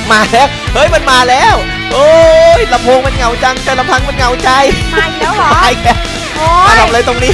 มาแล้วเฮ้ยมันมาแล้วโอ้ยลำโพงมันเหงาจังแต่ลำพังมันเหงาใจมาอีกแล้วเหรอมาอีกแล้วมาทำอะไรตรงนี้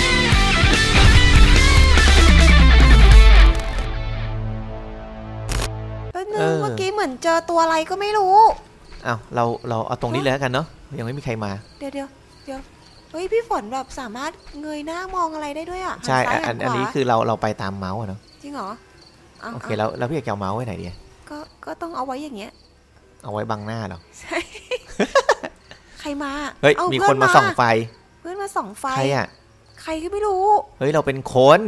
เมื่อกี้เหมือนเจอตัวอะไรก็ไม่รู้อ้าวเราเอาตรงนี้เลยแล้วกันเนาะยังไม่มีใครมาเดี๋ยวเฮ้ยพี่ฝนแบบสามารถเงยหน้ามองอะไรได้ด้วยอ่ะใช่อันนี้คือเราไปตามเมาส์เนาะจริงเหรอโอเคแล้วพี่อยากจะเอาเมาส์ไว้ไหนดีก็ต้องเอาไว้อย่างเงี้ยเอาไว้บังหน้าเหรอใช่ใครมาเฮ้ยมีคนมาส่องไฟเพื่อนมาส่องไฟใครอ่ะใครก็ไม่รู้เฮ้ยเราเป็นคน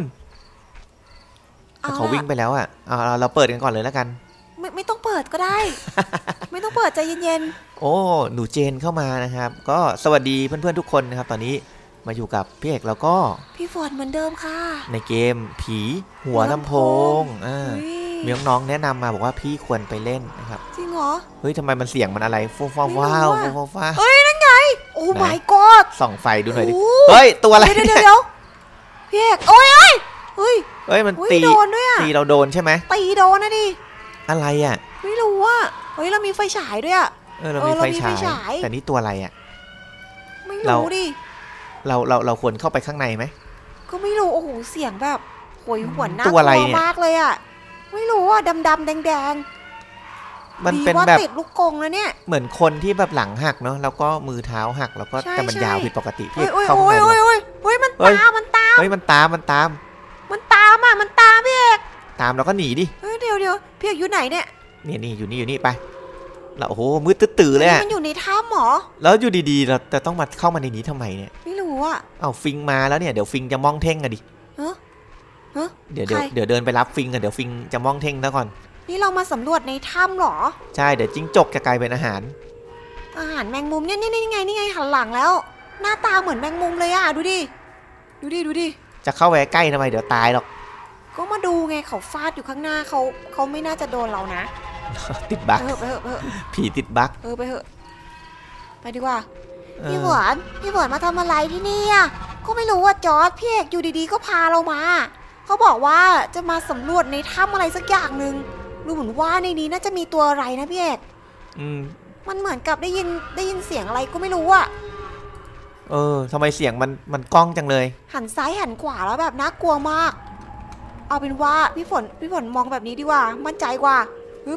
เขาวิ่งไปแล้วอ่ะเราเปิดกันก่อนเลยแล้วกันไม่ต้องเปิดก็ได้ ไม่ต้องเปิดใจเย็นๆโอ้หนูเจนเข้ามานะครับก็สวัสดีเพื่อนๆทุกคนนะครับตอนนี้มาอยู่กับพี่เอกแล้วก็พี่ฝนเหมือนเดิมค่ะในเกมผีหัวลำโพงมีน้องๆแนะนำมาบอกว่าพี่ควรไปเล่นนะครับจริงเหรอเฮ้ยทำไมมันเสียงมันอะไรฟ้าวฟ้าวฟ้าเฮ้ยนั่นไงโอ้ my god ส่องไฟดูหน่อยดิเฮ้ยตัวอะไรเดี๋ยวพี่เอกโอ้ยเฮ้ยมันตีโดนด้วยอ่ะตีเราโดนใช่ไหมตีโดนนะดิอะไรอ่ะไม่รู้อ่ะเฮ้ยเรามีไฟฉายด้วยอ่ะเรามีไฟฉายแต่นี่ตัวอะไรอ่ะไม่รู้ดิเราควรเข้าไปข้างในไหมก็ไม่รู้โอ้โหเสียงแบบโหยหวนน่ากลัวมากเลยอ่ะไม่รู้อ่ะดำแดงมันเป็นแบบติดลูกกงแล้วเนี่ยเหมือนคนที่แบบหลังหักเนาะแล้วก็มือเท้าหักแล้วก็แต่มันยาวผิดปกติพี่เข้าไปเฮ้ยมันตามเฮ้ยมันตามอ่ะมันตามพี่เอกตามแล้วก็หนีดิเฮ้ยเดี๋ยวพี่เอกอยู่ไหนเนี่ยนี่อยู่นี่ไปแล้วโอ้โหมืดตื้อเลยมันอยู่ในถ้ำหรอแล้วอยู่ดีๆเราแต่ต้องมาเข้ามาในนี้ทำไมเนี่ยไม่รู้อ่ะเอาฟิงมาแล้วเนี่ยเดี๋ยวฟิงจะมองเท่งกันดิเดี๋ยวเดินไปรับฟิงกันเดี๋ยวฟิงจะมองเท่งซะก่อนนี่เรามาสำรวจในถ้ำหรอใช่เดี๋ยวจิ้งจกจะกลายเป็นอาหารแมงมุมเนี่ยนี่ไงหันหลังแล้วหน้าตาเหมือนแมงมุมเลยอ่ะดูดิจะเข้าไปใกล้ทำไมเดี๋ยวตายหรอกก็มาดูไงเขาฟาดอยู่ข้างหน้าเขาไม่น่าจะโดนเรานะติดบั๊กผีติดบั๊กไปเถอะไปดีกว่าพี่หวานมาทำอะไรที่นี่อ่ะก็ไม่รู้ว่าจอร์จพี่เอกอยู่ดีๆก็พาเรามาเขาบอกว่าจะมาสำรวจในถ้ำอะไรสักอย่างหนึ่งดูเหมือนว่าในนี้น่าจะมีตัวอะไรนะพี่เอกมันเหมือนกับได้ยินเสียงอะไรก็ไม่รู้อ่ะทำไมเสียงมันก้องจังเลยหันซ้ายหันขวาแล้วแบบน่ากลัวมากเอาเป็นว่าพี่ฝนมองแบบนี้ดีกว่ามั่นใจกว่าฮึบ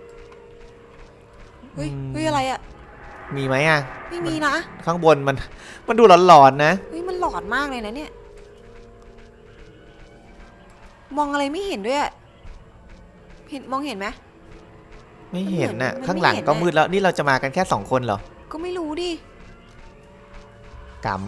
เฮ้ยอะไรอ่ะมีไหมอ่ะไม่มีนะข้างบนมันดูหลอนๆนะเฮ้ยมันหลอนมากเลยนะเนี่ยมองอะไรไม่เห็นด้วยมองเห็นไหมไม่เห็นน่ะข้างหลังก็มืดแล้วนี่เราจะมากันแค่2 คนเหรอก็ไม่รู้ดิกรรม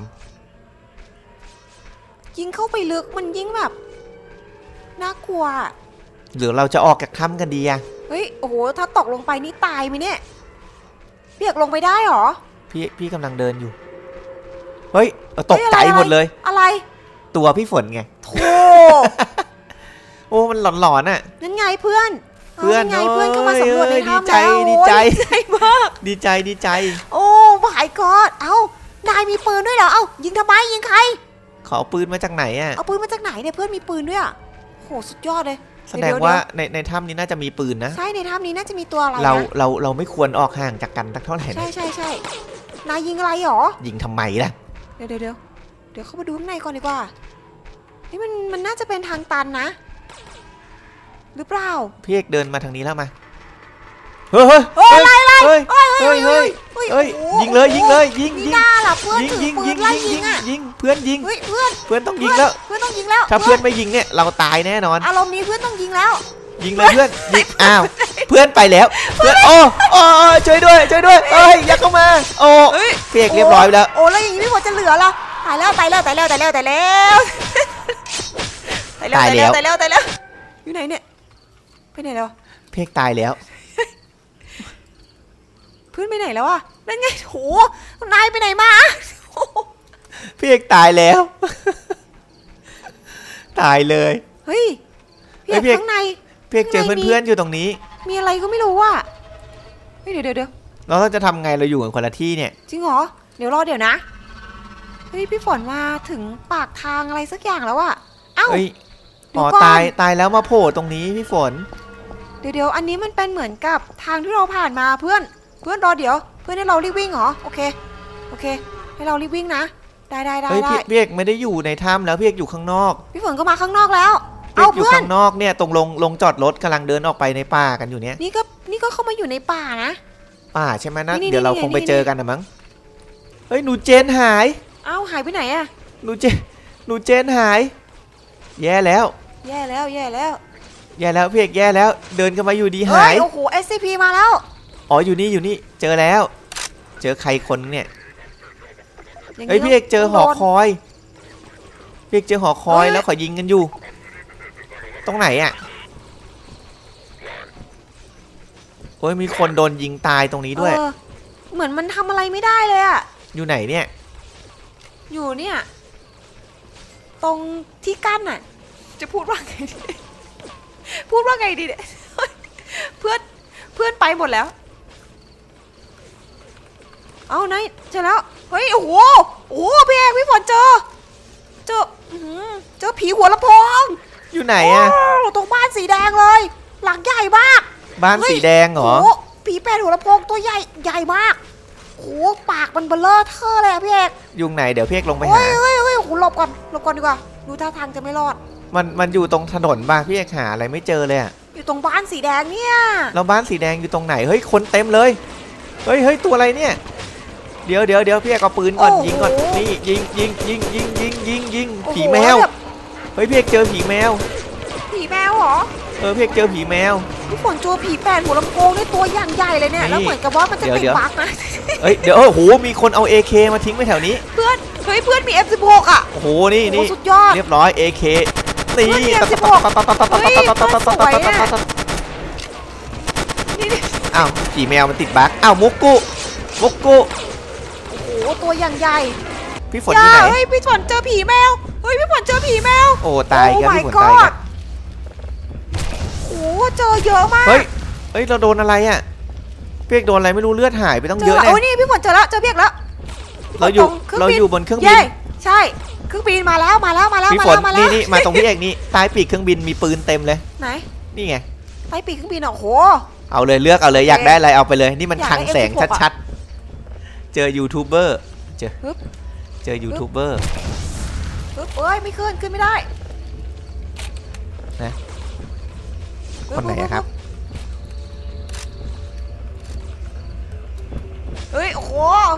ยิ่งเข้าไปลึกมันยิ่งแบบน่ากลัวหรือเราจะออกจากถ้ำกันดีอะเฮ้ยโอ้โหถ้าตกลงไปนี่ตายไหมเนี่ยพี่อยากลงไปได้หรอพี่กำลังเดินอยู่เฮ้ยตกใจหมดเลยอะไรตัวพี่ฝนไงโธ่โอ้มันหลอนๆน่ะนั่นไงเพื่อนไงเพื่อนเข้ามาสำรวจในถ้ำแล้วดีใจมากดีใจโอ้my godเอ้านายมีปืนด้วยเหรอเอ้ายิงทำไมยิงใครขอปืนมาจากไหนอ่ะเอาปืนมาจากไหนเนี่ยเพื่อนมีปืนด้วยอ่ะโหสุดยอดเลยแสดงว่าในถ้ำนี้น่าจะมีปืนนะใช่ในถ้ำนี้น่าจะมีตัวอะไรนะเราไม่ควรออกห่างจากกันสักเท่าไหร่นะใช่นายยิงอะไรหรอยิงทำไมล่ะเดี๋ยวเข้ามาดูข้างในก่อนดีกว่านี่มันน่าจะเป็นทางตันนะหรือเปล่าพี่เอกเดินมาทางนี้แล้วมาเฮ้ยยิงเลยยิงน่าล่ะเพื่อนถือปืนไล่ยิงเพื่อนยิงเพื่อนต้องยิงแล้วถ้าเพื่อนไม่ยิงเนี่ยเราตายแน่นอนอารมณ์นี้เพื่อนต้องยิงแล้วยิงเลยเพื่อนยิงอ้าวเพื่อนไปแล้วเพื่อนโอ้ช่วยด้วยเอ้ยอย่าเข้ามาโอ้พี่เอกเรียบร้อยแล้วโอ้แล้วอย่างนี้ไม่หมดจะเหลือละตายแล้วอยู่ไหนเนี่ยไปไหนแล้วพี่เอกตายแล้วเพื่อนไปไหนแล้วอ่ะนั่นไงโหนายไปไหนมาพี่เอกตายแล้วตายเลยเฮ้ยพี่เอกข้างในพี่เอกเจอเพื่อนอยู่ตรงนี้มีอะไรก็ไม่รู้อ่ะเฮ้ยเดี๋ยวเราจะทำไงเราอยู่กันคนละที่เนี่ยจริงเหรอเดี๋ยวนะเฮ้ยพี่ฝนมาถึงปากทางอะไรสักอย่างแล้วอ่ะเอ้าตายแล้วมาโผล่ตรงนี้พี่ฝนเดี๋ยวอันนี้มันเป็นเหมือนกับทางที่เราผ่านมาเพื่อนรอเดี๋ยวเพื่อนให้เรารีบวิ่งเหรอโอเคให้เรารีบวิ่งนะได้เฮ้ยพี่เอกไม่ได้อยู่ในถ้ำแล้วพี่เอกอยู่ข้างนอกพี่ฝนก็มาข้างนอกแล้วเอาเพื่อนอยู่ข้างนอกเนี่ยตรงลงจอดรถกำลังเดินออกไปในป่ากันอยู่เนี่ยนี่ก็เข้ามาอยู่ในป่านะป่าใช่ไหมนะเดี๋ยวเราคงไปเจอกันนะมั้งเฮ้ยหนูเจนหายหายไปไหนอะหนูเจนหายแย่แล้วพี่เอกแย่แล้วเดินกันมาอยู่ดีหายโอ้โห SCP มาแล้วอ๋ออยู่นี่เจอแล้วเจอใครคนเนี่ยเฮ้ยพี่เอกเจอหอคอยพี่เอกเจอหอคอยแล้วขอยิงกันอยู่ตรงไหนอ่ะโอ้ยมีคนโดนยิงตายตรงนี้ด้วยเหมือนมันทำอะไรไม่ได้เลยอ่ะอยู่ไหนเนี่ยอยู่เนี่ยตรงที่กั้นอ่ะจะพูดว่าไงดีเนี่ยเพื่อนไปหมดแล้วเอาไหนเจอแล้วเฮ้ยโอ้โหพี่เอกพี่ฝนเจอผีหัวลำโพงอยู่ไหนอะตรงบ้านสีแดงเลยหลังใหญ่มากบ้านสีแดงเหรอผีแปดหัวลำโพงตัวใหญ่มากโอ้ปากมันเบลอเท่เลยอะพี่เอกยุงไหนเดี๋ยวพี่เอกลงไปหาเฮ้ยหลบก่อนดีกว่าดูท่าทางจะไม่รอดมันอยู่ตรงถนนบ้างพี่เอกหาอะไรไม่เจอเลยอะอยู่ตรงบ้านสีแดงเนี่ยแล้วบ้านสีแดงอยู่ตรงไหนเฮ้ยคนเต็มเลยเฮ้ยตัวอะไรเนี่ยเดี๋ยวพี่เอกเอาปืนก่อนยิงก่อนนี่ยิงผีแมวเฮ้ยพี่เอกเจอผีแมวเหรอพี่เอกเจอผีแมวพี่ฝนเจอผีแปดหัวลำโพงได้ตัวอย่างใหญ่เลยเนี่ยแล้วเหมือนกับว่ามันจะติดบั๊กนะเดี๋ยวโหมีคนเอา AK มาทิ้งไว้แถวนี้เพื่อนมี F16 อ่ะโอ้โหนี่สุดยอดเรียบร้อย AK ตีอ้าวผีแมวมันติดบั๊กอ้าวมุกกุโอ้โหตัวอย่างใหญ่พี่ฝนอยู่ไหนเฮ้ยพี่ฝนเจอผีแมวโอ้ตายกันพี่ฝนตายกันโอ้เจอเยอะมากเฮ้ยเราโดนอะไรอ่ะพี่เอกโดนอะไรไม่รู้เลือดหายไปต้องเยอะเลยนี่พี่ฝนเจอพี่เอกแล้วเราอยู่บนเครื่องบินใช่เครื่องบินมาแล้วพี่ฝนนี่มาตรงพี่เอกนี่ใต้ปีกเครื่องบินมีปืนเต็มเลยไหนนี่ไงใต้ปีกเครื่องบินโอ้โหเอาเลยเลือกเอาเลยอยากได้อะไรเอาไปเลยนี่มันคลังแสงชัดๆเจอยูทูบเบอร์เจอยูทูบเบอร์ไม่ขึ้นไม่ได้นะคนไหนครับเฮ้ยโอ้โห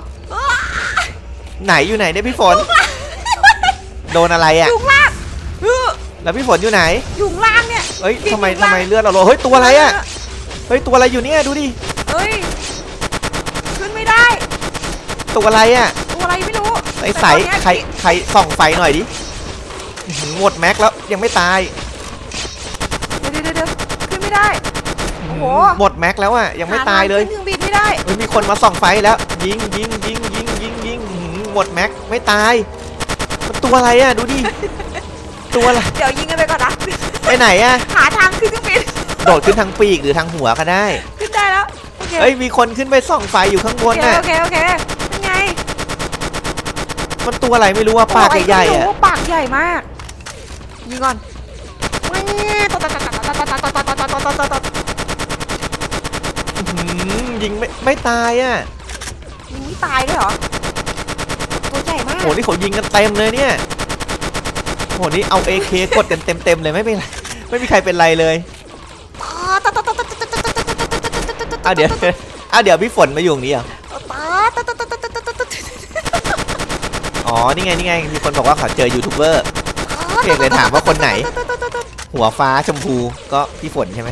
ไหนอยู่ไหนเนี่ยพี่ฝนโดนอะไรอ่ะอยู่ล่างแล้วพี่ฝนอยู่ไหนอยู่ล่างเนี่ยเฮ้ยทำไมเลือดเราโลเฮ้ยตัวอะไรอ่ะเฮ้ยตัวอะไรอยู่เนี่ยดูดิเฮ้ยขึ้นไม่ได้ตัวอะไรอ่ะตัวอะไรไม่รู้ใครส่องไฟหน่อยดิหมดแม็กแล้วยังไม่ตายเดี๋ยวขึ้นไม่ได้โอ้โหหมดแม็กแล้วอ่ะยังไม่ตายเลยขึ้นบินไม่ได้มีคนมาส่องไฟแล้วยิงหมดแม็กไม่ตายมันตัวอะไรอ่ะดูดิตัวอะไรเดี๋ยวยิงกันไปก่อนนะไปไหนอ่ะหาทางขึ้นเครื่องบินโดดขึ้นทางปีกหรือทางหัวก็ได้ขึ้นได้แล้วเฮ้ยมีคนขึ้นไปส่องไฟอยู่ข้างบนน่ะโอเคเป็นไงมันตัวอะไรไม่รู้ว่าปากใหญ่ๆอ่ะปากใหญ่มากยิงก่อนยิงไม่ตายอ่ะยิงไม่ตายด้วยเหรอตัวใหญ่มากโหนี่เขายิงกันเต็มเลยเนี่ยโหนี่เอา AK กดกันเต็มเลยไม่เป็นไรไม่มีใครเป็นไรเลยเดี๋ยวพี่ฝนมาอยู่ตรงนี้เหรออ๋อนี่ไงมีคนบอกว่าเขาเจอยูทูบเบอร์เพียงเลยถามว่าคนไหนหัวฟ้าชมพูก็พี่ฝนใช่ไหม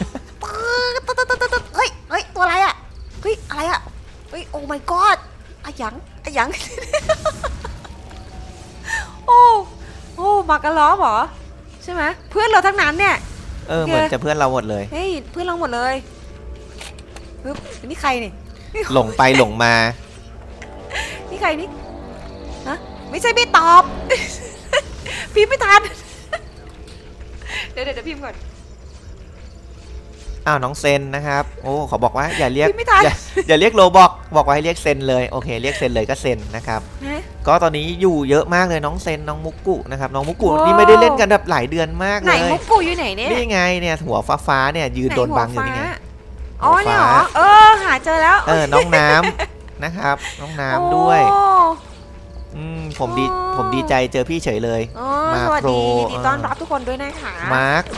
เฮ้ยตัวอะไรอ่ะเฮ้ยอะไรอ่ะเฮ้ยโอ้ my god อะหยังโอ้มากระล้อเหรอใช่ไหมเพื่อนเราทั้งนั้นเนี่ยเหมือนจะเพื่อนเราหมดเลยเฮ้ยเพื่อนเราหมดเลยนี่ใครนี่หลงไปหลงมานี่ใครนี่ฮะไม่ใช่พี่ตอบ พิมพ์ไม่ทันเดี๋ยวพิมพ์ก่อนอ้าวน้องเซนนะครับโอ้ขอบอกว่าอย่าเรียกพี่ไม่ทันอย่าเรียกโลบอกว่าให้เรียกเซนเลยโอเคเรียกเซนเลยก็เซนนะครับก็ตอนนี้อยู่เยอะมากเลยน้องเซนน้องมุกกุนะครับน้องมุกกุนี่ไม่ได้เล่นกันแบบหลายเดือนมากเลยไหนมุกกุอยู่ไหนเนี่ยนี่ไงเนี่ยหัวฟ้าเนี่ยยืนโดนบังอยู่นี่ไงอ๋อเนี่ยเหรอหาเจอแล้วน้องน้ำนะครับน้องน้ำด้วยผมดีใจเจอพี่เฉยเลยมาสวัสดียินดีต้อนรับทุกคนด้วยนะคะมาร์ค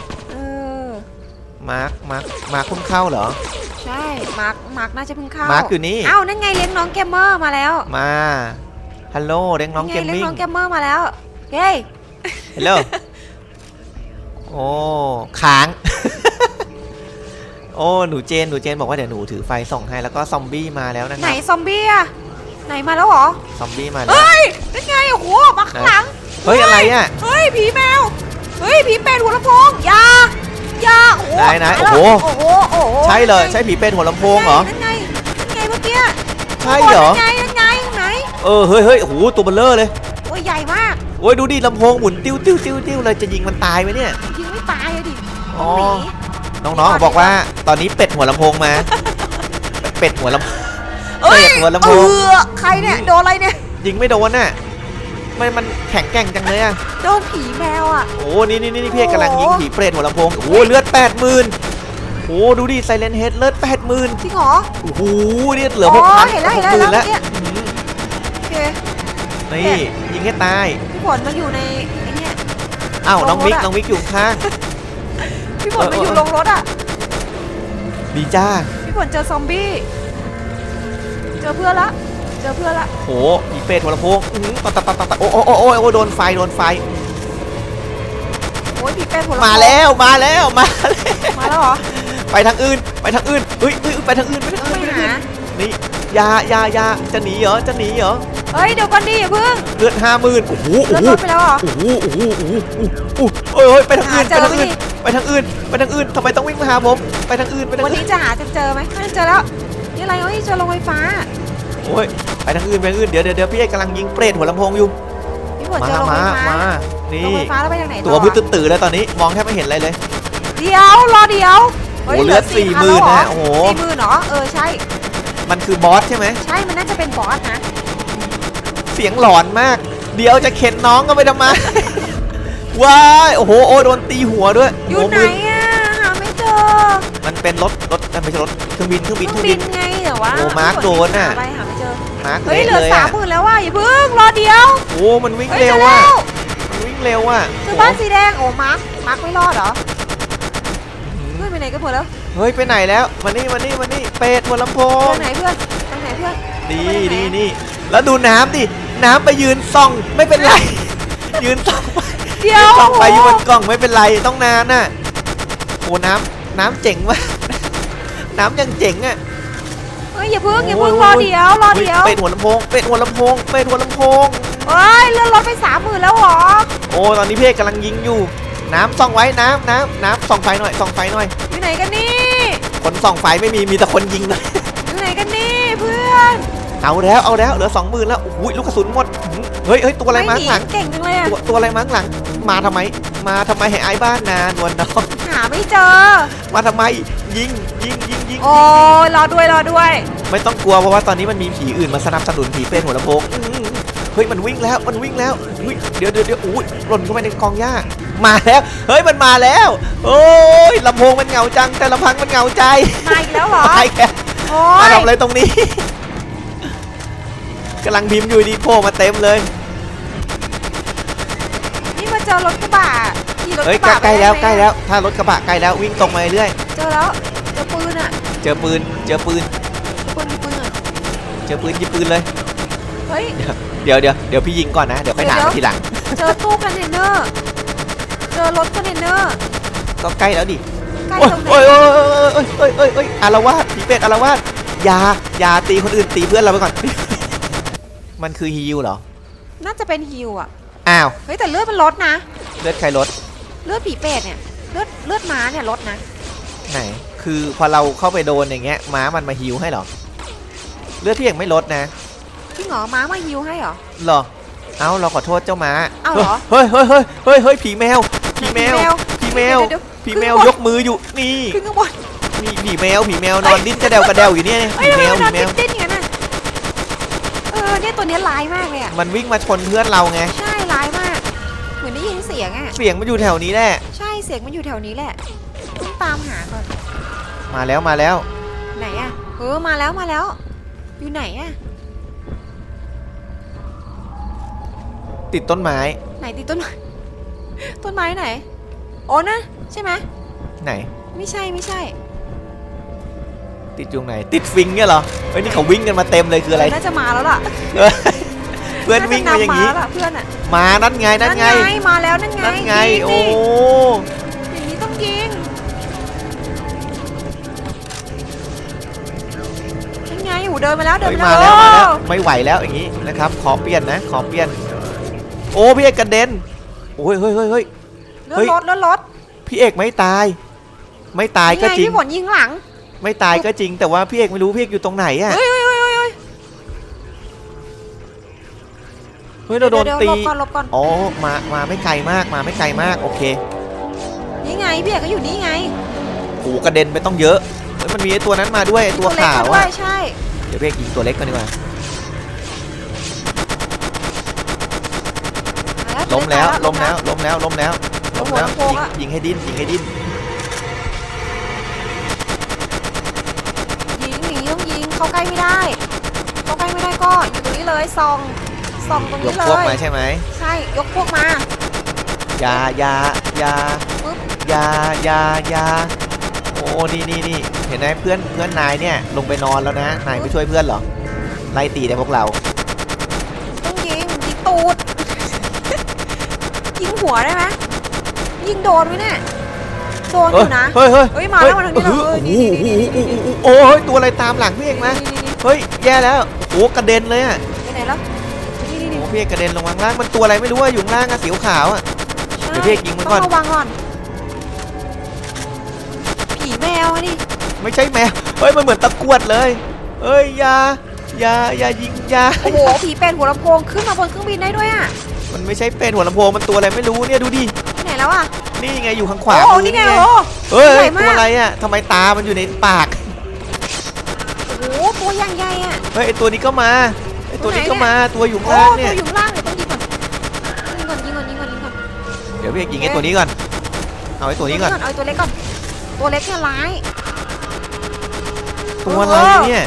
คุณเข้าเหรอใช่มาร์คน่าจะเพิ่งเข้ามาร์คอยู่นี่อ้าวนั่นไงเลี้ยงน้องเกมเมอร์มาแล้วมาฮัลโหลเลี้ยงน้องเกมมิ่งเลี้ยงน้องเกมเมอร์มาแล้วเฮ้ยฮัลโหลโอ้ค้างโอ้หนูเจนบอกว่าเดี๋ยวหนูถือไฟส่องให้แล้วก็ซอมบี้มาแล้วนะครับไหนซอมบี้อะไหนมาแล้วเหรอซอมบี้มาแล้วเฮ้ยนั่นไงโอ้โหมาข้างหลังเฮ้ยอะไรอ่ะเฮ้ยผีแมวเฮ้ยผีเป็ดหัวลำโพงยาโอ้โหไหนโอ้โหใช่เลยใช่ผีเป็ดหัวลำโพงเหรอนั่นไงเมื่อกี้ใช่เหรอนั่นไงไหนเฮ้ยโอ้โหตัวเบลเลอร์เลยโอ้ยใหญ่มากโอ้ยดูดิลำโพงหมุนติ้วเลยจะยิงมันตายไหมเนี่ยยิงไม่ตายเลยดิอ๋อน้องๆบอกว่าตอนนี้เป็ดหัวลำโพงมาเป็ดหัวลำโพงใครเนี่ยโดนอะไรเนี่ยยิงไม่โดนน่ะมันแข็งแกร่งจังเลยอ่ะโดนผีแมวอ่ะโอ้นี่พี่กำลังยิงผีเปรตหัวลำโพงโอ้เลือด 80,000โอ้ดูดิไซเลนเฮดเลือด 80,000 จริงเหรอโอ้โหนี่เหลือ6,000 เห็นแล้วโอเคนี่ยิงให้ตายพี่ฝนมาอยู่ในไอ้เนี่ยอ้าวน้องมิกอยู่ข้างพี่ฝนมาอยู่ลงรถอ่ะดีจ้าพี่ฝนเจอซอมบี้เจอเพื่อนละโหผีเป็ดหัวลำโพงตัดโอ้โดนไฟโอ้ยผีเป็ดหัวลำโพงมาแล้วเหรอไปทางอื่นเฮ้ยไปทางอื่นนี่ยาจะหนีเหรอเฮ้ยเดี๋ยวก่อนดิอย่าเพิ่งเลือด 50,000โอ้โหลดไปแล้วเหรอโอ้ยไปทางอื่นทำไมต้องวิ่งมาหาผมไปทางอื่นวันนี้จะหาเจอไหมเจอแล้วนี่อะไรเจอโรงไฟฟ้าโอ้ยไปทางอื่นเดี๋ยวพี่เอกกำลังยิงเปรตหัวลำโพงอยู่มานี่ตัวพื้นตื่นแล้วตอนนี้มองแทบไม่เห็นอะไรเลยเดี๋ยวรอเดี๋ยวโอ้เลือด 40,000นะโอ้โห 40,000เหรอใช่มันคือบอสใช่ไหมใช่มันน่าจะเป็นบอสนะเสียงหลอนมากเดี๋ยวจะเข็นน้องก็ไปทำไมว้ายโอ้โหโดนตีหัวด้วยอยู่ไหนอะหาไม่เจอมันเป็นรถไม่ใช่รถเครื่องบินไงแต่ว่าโอ้มาร์คโดนน่ะไปหาไม่เจอมาร์คเฮ้ยเหลือ 30,000แล้วว่ะอย่าเพิ่งรอเดี๋ยวโอ้มันวิ่งเร็วว่ะคือบ้านสีแดงโอ้มาร์คไม่รอดเหรอเพื่อนไปไหนกันหมดแล้วเฮ้ยไปไหนแล้วมานี่เป็ดหัวลำโพงไหนเพื่อนนี่แล้วดูน้ำดิน้ำไปยืนส่องไม่เป็นไรยืนส่องเดี๋ยวส่องไปอยู่บนกล่องไม่เป็นไรต้องนานน่ะโอ้น้ำเจ๋งมากน้ำยังเจ๋งอ่ะเฮ้ยอย่าเพิ่งรอเดี๋ยวเป็ดหัวลำโพงเฮ้ยเลื่อนรถไป 30,000แล้วหรอโอ้ตอนนี้พี่กำลังยิงอยู่น้ำส่องไว้น้ำส่องไฟหน่อยอยู่ไหนกันนี่คนส่องไฟไม่มีแต่คนยิงเลยอยู่ไหนกันนี่เพื่อนเอาแล้วเหลือ 20,000แล้วโอ้ยลูกกระสุนหมดเฮ้ยตัวอะไรมาหลังเก่งจังเลยตัวอะไรมาหลังมาทำไมให้ไอ้บ้านนานวลน้องหาไม่เจอมาทำไมยิงโอ้ยรอด้วยไม่ต้องกลัวเพราะว่าตอนนี้มันมีผีอื่นมาสนับสนุนผีเป็ดหัวลำโพงเฮ้ยมันวิ่งแล้วเฮ้ยเดี๋ยวอุ้ยหล่นเข้าไปในกองหญ้ามาแล้วเฮ้ยมันมาแล้วโอ้ยลำโพงมันเหงาจังแต่ลำพังมันเหงาใจมาอีกแล้วเหรอมาทำอะไรตรงนี้กำลังพิมพ์อยู่ดีโผล่มาเต็มเลยนี่มาเจอรถกระบะขี่รถกระบะใกล้แล้วถ้ารถกระบะใกล้แล้ววิ่งตรงมาเรื่อยเจอแล้วเจอปืนอ่ะเจอปืนหยิบปืนเลยเฮ้ยเดี๋ยวพี่ยิงก่อนนะเดี๋ยวค่อยถามทีหลังเจอตู้คอนเทนเนอร์เจอรถคอนเทนเนอร์ก็ใกล้แล้วดิใกล้ตรงไหนโอ้ยอารวาสผีเป็ดอารวาสอย่าตีคนอื่นตีเพื่อนเราไปก่อนมันคือฮิวเหรอน่าจะเป็นฮิวอ่ะอ้าวเฮ้ยแต่เลือดมันลดนะเลือดใครลดเลือดผีเป็ดเนี่ยเลือดม้าเนี่ยลดนะไหนคือพอเราเข้าไปโดนอย่างเงี้ยม้ามันมาฮิวให้เหรอเลือดพี่ยังไม่ลดนะจริงเหรอม้ามาฮิวให้เหรอเราขอโทษเจ้าม้าเหรอเฮ้ยผีแมวยกมืออยู่นี่ขึ้นข้างบนมีผีแมวนอนดิ้นกระเดวอยู่เนี่ยเฮ้ผียแมวทำไมมันนอนดิ้นๆอย่างนั้นน่ะเนี่ยตัวนี้ร้ายมากเลยอะมันวิ่งมาชนเพื่อนเราไงใช่ร้ายมากเหมือนได้ยินเสียงอะเสียงมันอยู่แถวนี้แหละใช่เสียงมันอยู่แถวนี้แหละต้องตามหาก่อนมาแล้วไหนอะมาแล้วอยู่ไหนอะติดต้นไม้ไหนติดต้นไม้ต้นไม้ไหนอ๋อนะใช่ไหมไหนไม่ใช่ติดอยู่ไหนติดฟิงเนี่ยเหรอเฮ้ยนี่เขาวิ่งกันมาเต็มเลยคืออะไรน่าจะมาแล้วล่ะเพื่อนวิ่งมาอย่างนี้นี้เพื่อนอะมานั่นไงมาแล้วนั่นไงโอ้อย่างนี้ต้องยิงนั่นไงหูเดินมาแล้วเฮ้ยมาแล้วไม่ไหวแล้วอย่างนี้นะครับขอเปลี่ยนโอ้พี่เอกกระเด็นโอ้ยเฮ้ยเลื่อนรถพี่เอกไม่ตายก็จริงพี่ฝนยิงหลังไม่ตายก็จริงแต่ว่าพี่เอกไม่รู้พี่เอกอยู่ตรงไหนอะเฮ้ยเราโดนตีหลบก่อนอ๋อมาไม่ไกลมากโอเคนี่ไงพี่เอกก็อยู่นี่ไงโอ้กระเด็นไปต้องเยอะเฮ้ยมันมีไอ้ตัวนั้นมาด้วยไอ้ตัวขาวเล็กมด้อะยใช่เดี๋ยวพี่เอกยิงตัวเล็กก่อนดีกว่าล้มแล้วยิงให้ดิ้นยิงหนีต้องยิงเข้าใกล้ไม่ได้ก็อยู่ตรงนี้เลยส่องตรงยนี้กเลยพวกมาใช่ไหมใช่ยกพวกมาอย่าปึ๊บโอ้นี่เห็นไหมเพื่อนนายเนี่ยลงไปนอนแล้วนะนายไม่ช่วยเพื่อนเหรอไล่ตีแต่พวกเราต้องยิงตูด ยิงหัวได้ไหมยิงโดนไหมเนี่ยโดนอยู่นะเฮ้ยมาแล้วมาทางนี้เลยนี่โอ้ยตัวอะไรตามหลังพี่เอกนะเฮ้ยแย่แล้วโอ้กระเด็นเลยอะไปไหนแล้วนี่โอ้พี่เอกกระเด็นลงข้างล่างมันตัวอะไรไม่รู้อะอยู่ข้างล่างอะสีขาวอะ เดี๋ยวพี่เอกยิงมันก่อนต้องระวังก่อนผีแมวอะดิไม่ใช่แมวเฮ้ยมันเหมือนตะกรวดเลยเฮ้ยอย่ายิงอย่าโอ้โหผีเป็นหัวลำโพงขึ้นมาบนเครื่องบินได้ด้วยอะมันไม่ใช่เป็นหัวลำโพงมันตัวอะไรไม่รู้เนี่ยดูดิไปไหนแล้วอะนี่ไงอยู่ข้างขวาโอ้มือนี่ไงไงโอ้เฮ้ยใหญ่มากตัวอะไรอะทำไมตามันอยู่ในปากโอ้โหตัวอย่างใหญ่อะเฮ้ยไอตัวนี้ก็มาไอตัวนี้ก็มาตัวอยู่โอ้ข้างล่างเนี่ยตัวอยู่ข้างล่างเลยต้องยิงก่อนยิงก่อนเดี๋ยวพี่เอกยิงไอตัวนี้ก่อนเอาไอตัวนี้ก่อนเอาตัวเล็กก่อนตัวเล็กเนี่ยร้ายตัวอะไรเนี่ย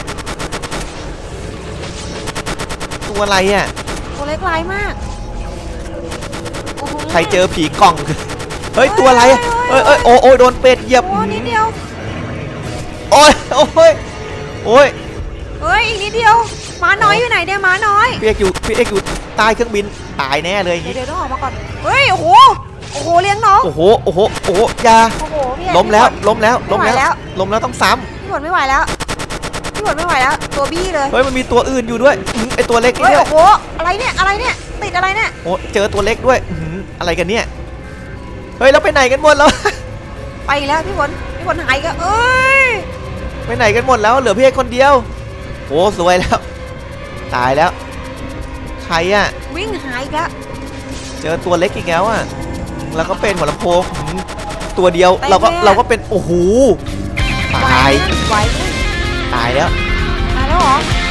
ตัวอะไรอะตัวเล็กร้ายมากโอ้โหใครเจอผีกล่องเฮ้ยตัวอะไรอะเอ้ยโอ้โดนเป็ดเหยียบโอ้นิดเดียวโอ้ยเฮ้ยอีกนิดเดียวหมาน้อยอยู่ไหนเดี๋ยวหมาน้อยพี่เอกอยู่ใต้เครื่องบินตายแน่เลยอย่างงี้เดี๋ยวต้องออกมาก่อนเฮ้ยโอ้โหเลี้ยงน้องโอ้โหอยาโอ้โหพี่ล้มแล้วล้มแล้วต้องซ้พี่ฝนไม่ไหวแล้วตัวบี้เลยำเฮ้ยมันมีตัวอื่นอยู่ด้วยไอตัวเล็กนี่เฮ้ยด้วยโอ้โหอะไรเนี่ยติดอะไรเนี่ยโอ้เจอตัวเล็กด้วยอะไรกันเนี่ยเฮ้ยเราไปไหนกันหมดแล้วไปแล้วพี่ฝนหายกันเอ้ยไปไหนกันหมดแล้วเหลือพี่เอกคนเดียวโอ้สวยแล้วตายแล้วใครอะวิ่งหายอีกแล้วเจอตัวเล็กอีกแล้วอะแล้วก็เป็นหัวลำโพงตัวเดียวเราก็เป็นโอ้โหตายไหวตายแล้วตายแล้วเหรอ